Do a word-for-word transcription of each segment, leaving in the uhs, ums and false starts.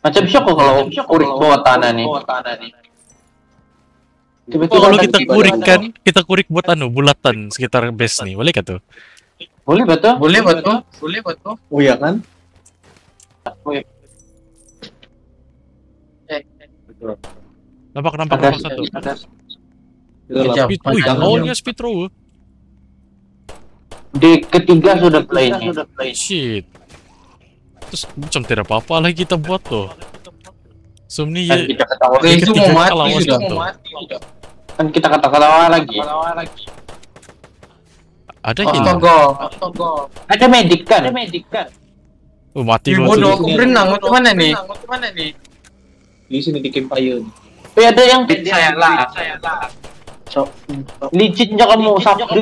Macam syok kok kalau kurik bawah tanah nih. Oh, kalau kita kurik kan, kita kurik buat anu bulatan sekitar base nih, boleh kah tuh? Boleh betul? Boleh betul? Boleh betul? Oh iya kan? Nampak nampak nampak satu. Speed, Wih, awalnya speed throw. Di ketiga sudah play nih. Shit. Terus macam tidak apa-apa lagi kita buat tuh. Sumni Kan ya. kita ketawa, Oke, itu mau mati sudah. kan kita kata-katawa lagi. Ada healer. Astaga. Ada medic kan? Ada medic kan? Oh, mati Di gua bodoh, tuh. aku berenang. Mau kemana nih? Mau kemana nih? Di sini di campfire. Tapi ada yang saya lah. So, licitnya kamu sabtu.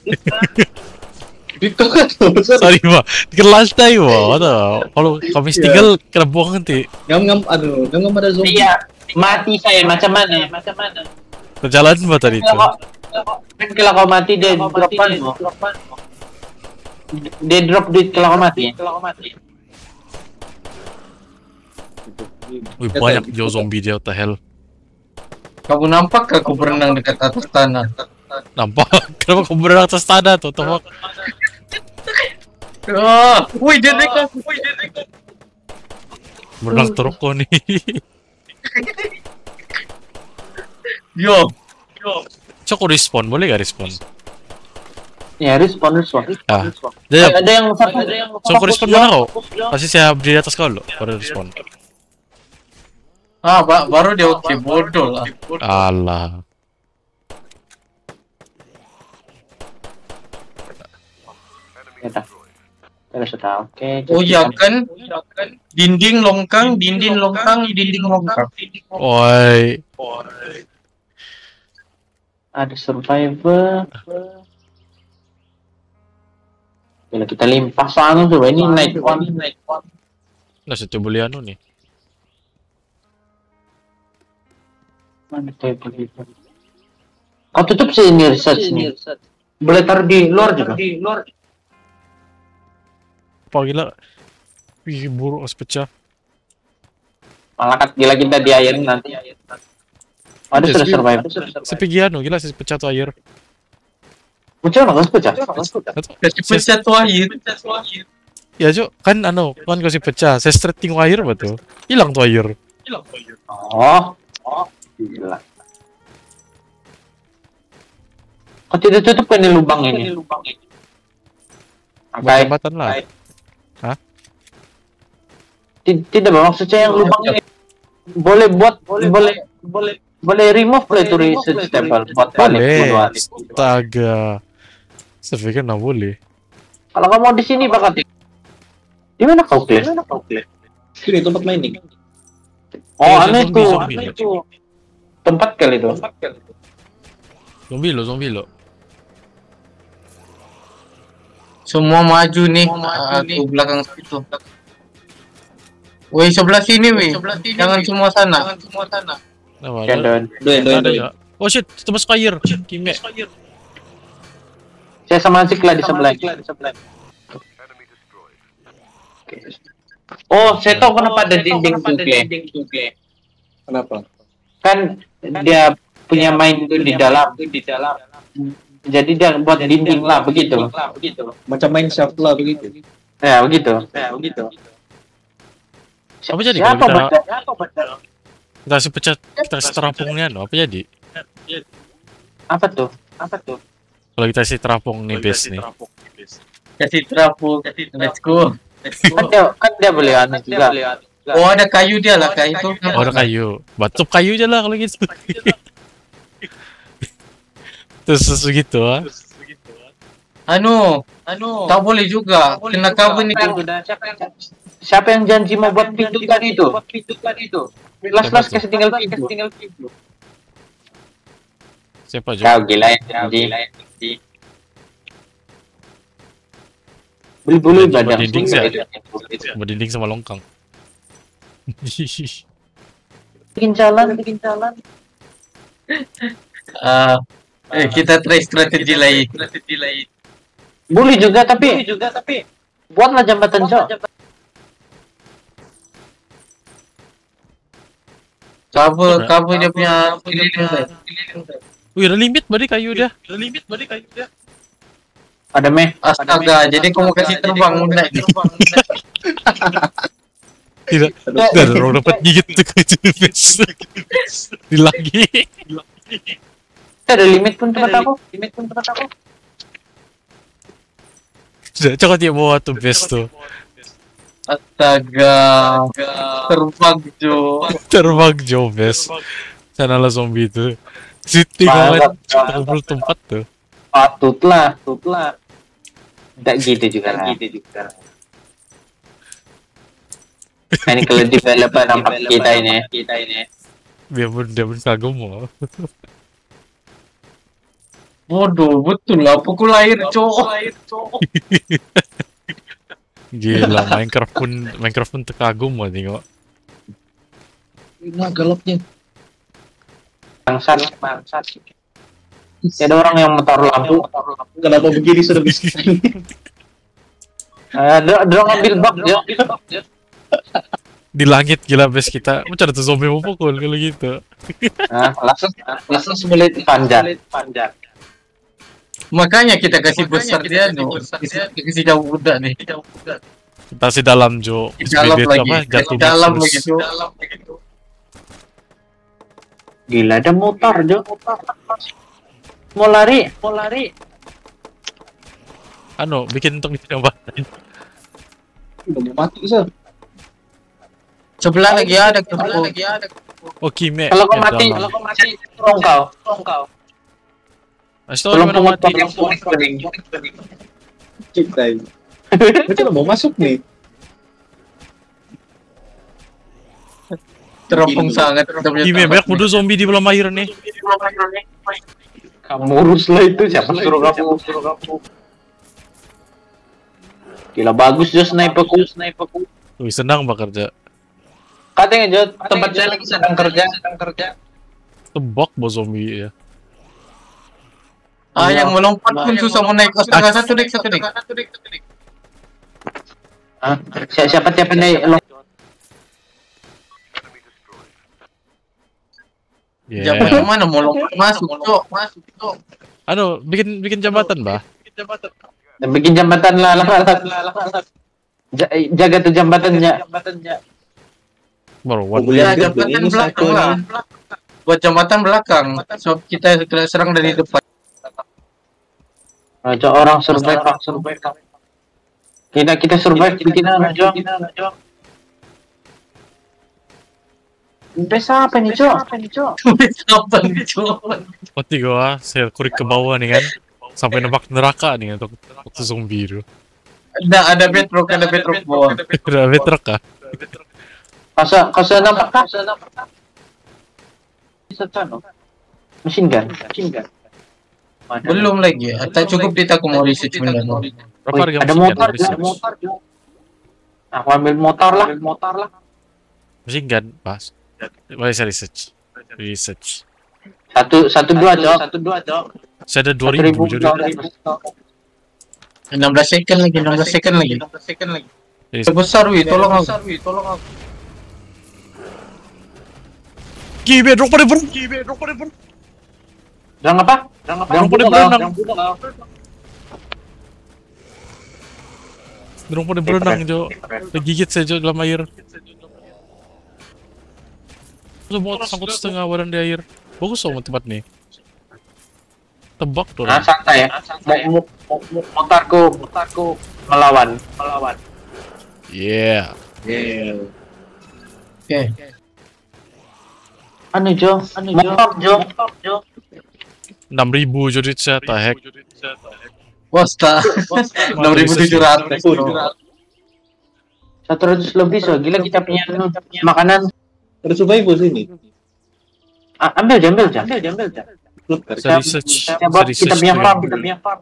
Itu kan tuh. Sorry pak, kelas tayo pak. Kalau kami tinggal kena buang nanti. Ngam-ngam aduh, ngam-ngam ada zombie. Iya, mati saya macam mana? Macam mana? Perjalanan apa tadi itu? Kalau kan kalau kau mati dia dropan mo. Dia drop duit kalau kau mati. Wih, banyak jauh zombie dia, what the hell. Kamu nampak aku berenang dekat atas tanah? Nampak? Kenapa kau berenang atas tanah tuh, Tomak? Ah, wih dia dekat, wih dia dekat. Berenang teruk kau nih. Yo, yo. Cok respawn, boleh gak respawn? Ya, respon respon. Ah, Ada ada. yang satu. Ada yang So, kau respawn mana kau? Pasti saya berdiri di atas kau lo, baru respawn. Ah, ba baru dia oke bodoh lah. Alah. Ya, terus sudah oke. Oh iya kan? Dinding longkang, dinding longkang, dinding longkang. Oi. Ada survivor. Bila kita limpah sana tuh, ini night one. Nah, saya coba lihat anu nih. Mana table itu? Kau tutup sini research nih. Boleh taruh di luar juga. Apa gila? Wih, buruk harus pecah. Malah kat gila kita di air nanti. Ada Yes, sudah we- survivor. Sepegi anu, gila sih pecah tuh air. Pecah nggak pecah? Kasih pencet tuh air. Ya, Cok, kan anu, kan kau si pecah. Saya stretching air betul. Hilang tuh air. Oh, oh, gila. Kau tidak tutup kan di lubang ini? Buat Oke. jembatan lah. Ti- Tidak bang, maksudnya yang lubang ini boleh buat boleh boleh boleh boleh remove play to research table buat balik Boleh. buat. Astaga. Saya pikir nggak boleh. Kalau kamu mau di sini bakal di mana kau clear? Sini tempat mining. Oh, Eh, aneh zombie, itu. zombie. Aneh itu. Tempat kali itu. Zombie lo, zombie lo. Semua maju nih. Ah, Aku belakang situ. Woi sebelah sini woi. Jangan semua sana. Nama Ya, ada. Don. Doyan, doyan, Ada doyan. ya. Oh shit, itu masuk air. Kime. Saya sama Zik lah di sebelah. Oh, saya tahu kenapa ada dinding tuh, Gle. Kenapa? Kan dia punya main itu di dalam. Jadi dia buat dinding lah begitu. Macam main shaft lah begitu. Ya, begitu. Ya, begitu. Apa jadi Siapa kalau kita baca? kita kasih pecah, kita kasih terapungnya no? Apa jadi? Apa tuh? Apa tuh? Kalau kita kasih terapung nih base nih. Kasih terapu. Let's go. Kan dia kan dia boleh anu juga. Oh ada kayu dia lah kayu itu. Oh, ada kayu. Batu kayu aja lah kalau gitu. Terus segitu ah. Anu, anu. Tak boleh juga. Kena kabel nih. Siapa yang janji mau buat pintu tadi itu? Las-las kasih tinggal pintu. Siapa aja? Kau gila ya, janji. Beli-beli Janji badan. berdinding sih, Berdinding sama longkang. Bikin jalan, bikin jalan. Ah, eh, kita try strategi lain. Boleh juga tapi buatlah jembatan jauh. Kabel, kabel dia punya keliling. Wih, ada limit berarti kayu dia. Ada limit berarti kayu dia. Ada meh. Astaga, jadi kamu kasih terbang udah ini. Tidak, tidak ada orang dapat gigit tuh kayu best. Di lagi. Ada limit pun tempat aku. Limit pun tempat aku. Sudah, coba dia bawa tuh best tuh. Astaga, terbang Jo. Terbang jauh best. Sana lah zombie itu. Sitting aja ngobrol tempat tuh. Patutlah, patutlah. Tidak gitu juga lah. Gitu juga. Nah, ini kalau developer nampak kita ini, kita ini. Dia pun dia pun kagum loh. Bodoh, betul lah pukul air cowok. Gila, Minecraft pun Minecraft pun terkagum loh tengok. Nah, galapnya. Bangsat, bangsat. Ada orang yang menaruh lampu. Kenapa begini sudah bisa? Ada, ada orang ambil bug ya. Di langit gila best kita. Macam ada tuh zombie mau pukul kalau gitu. Nah, langsung, langsung sebelit panjat, panjat. Makanya kita kasih besar dia no. Kita kasih jauh budak nih. Kita sih dalam Jo. Di dalam Speed lagi. apa, Di jatuh dalam terus. lagi Jo. Gila, ada motor, Jo. Mau lari, mau lari. Anu, bikin untuk jembatan. Udah mau mati sah. Sebelah lagi ada, sebelah lagi ada. Oh, Kime. Kalau kau yang mati, dalam. kalau kau mati, tolong kau, tolong kau. Kasih tau Tolong di mana pemotor mati. yang kuning. Kita ini. Kita mau masuk nih. Teropong sangat. Kime, banyak bodoh zombie di belum air nih. Kamu urus lah itu, siapa suruh kamu, suruh kamu. Gila bagus Jo sniperku, sniperku. Wih, senang pak kerja. Katanya Jo, tempat saya lagi sedang kerja, sedang kerja. Tebak bos zombie ya. Ah, yang melompat pun susah mau naik. Astaga, satu dek, satu dek. Hah? Si- Siapa siapa nih? Lo Yeah. Jambatan mana mau lompat masuk, Cok. Masuk, Cok. Anu, bikin bikin jambatan bah. bikin jambatan lah, lah, lah, lah, lah, lah. Ja- Jaga tuh jambatannya. Baru Oh, one. boleh. Ya, Lihat, jambatan ini belakang satu lah. Buat jambatan belakang. So, kita kita serang dari depan. Nah, Jo, orang survive, orang survive. Kita kita survive bikin apa Jo? Besa apa nih Jo? Apa nih Jo? Apa nih, Cok? Mati gua, saya kurik ke bawah nih kan. Sampai nebak neraka nih kan, untuk waktu zombie itu. Ada ada bedrock, ada bedrock bawah. Udah betrek kah? Kasa kasa nampak kah? Kasa nampak kah? Bisa kan? Mesin gun, mesin gun. Mana? Belum lagi. Tak cukup kita aku mau research dulu. Berapa Wih, harga ada mesin motor, gun? ada motor Jo. Aku ambil motor lah, ambil motor lah. Mesin gun, pas. Boleh saya research. Research. Satu satu dua Jo, satu dua Jo. Saya ada dua ribu jadi. enam belas second lagi, enam belas second lagi. enam belas second lagi. Sebesar wi, tolong aku. Tolong aku. Kibe drop pada bro. Kibe drop pada bro. Jangan apa? Jangan apa? Jangan pada berenang. Drop pada berenang Jo. Digigit saya Jo dalam air. Semua sangkut setengah badan di air. Bagus sama tempat nih. Tebak tuh. Nah, santai ya. Mo- mo- mo- mo- Motorku, motorku melawan, melawan. Yeah. Yeah. Oke. Anu Jo, anu Jo, motor Jo, motor Jo. enam ribu jadi saya tak hack. Wasta. enam ribu tujuh ratus. Satu ratus lebih so, gila kita punya anu, makanan. Ada survival sini. Ah, ambil aja, ambil aja, ambil aja, ambil aja. Klub kan. Saya research. Kita Saya buat, kita research punya tuh farm, yang- kita punya farm.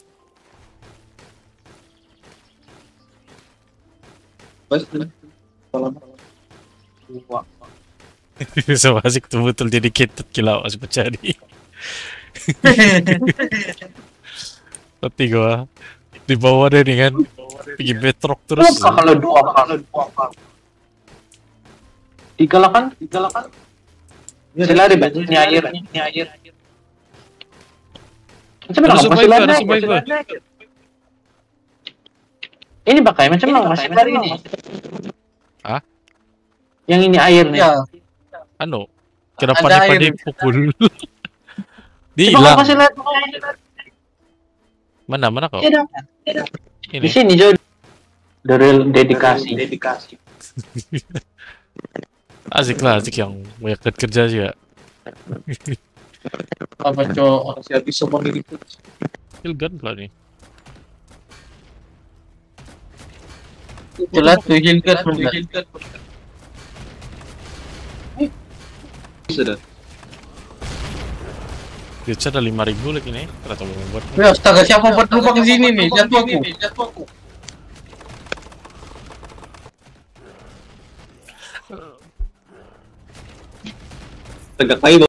Pas malam. So asik tuh betul dedicated gila masih mencari. Tapi gua di bawah deh nih kan. Pergi betrok terus. Apa kalau dua, kalau dua, kalau tiga lah kan, tiga lah kan. Sila rin ba? Ni air. Ni air. Macam mana Ada kamu survivor, sila ada naik? survivor. Ini pakai macam mana masih baru ini? Hah? Yang ini air nih. Ya, Ano? Kenapa Ada dia pada air. pukul? Dia Coba hilang. kamu masih lihat. Mana mana kau? Di Ini. sini Jo. The real dedikasi. Dedikasi. Asik lah, asik yang banyak kerja juga. apa cok? Masih habis semua gitu. Kill gun pula nih. Jelas tuh Hilgard bener. Sudah. Dia ada lima ribu lagi nih. Ternyata mau membuat. Ya astaga, siapa buat lubang di sini nih? Jatuh aku. Jatuh aku. Tegak lagi